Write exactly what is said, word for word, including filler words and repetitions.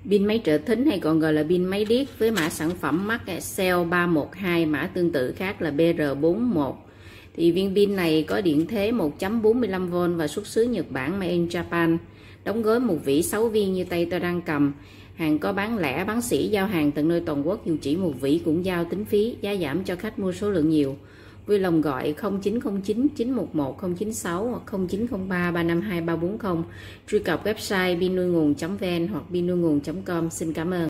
Pin máy trợ thính hay còn gọi là pin máy điếc với mã sản phẩm Max Excel ba một hai, mã tương tự khác là B R bốn một. Thì viên pin này có điện thế một phẩy bốn mươi lăm vôn và xuất xứ Nhật Bản, made in Japan. Đóng gói một vỉ sáu viên như tay tôi đang cầm. Hàng có bán lẻ, bán sỉ, giao hàng tận nơi toàn quốc, dù chỉ một vỉ cũng giao tính phí, giá giảm cho khách mua số lượng nhiều. Vui lòng gọi không chín không chín chín một một không chín sáu hoặc không chín không ba ba năm hai ba bốn không, truy cập website pin nuôi nguồn chấm vn hoặc pin nuôi nguồn chấm com. Xin cảm ơn.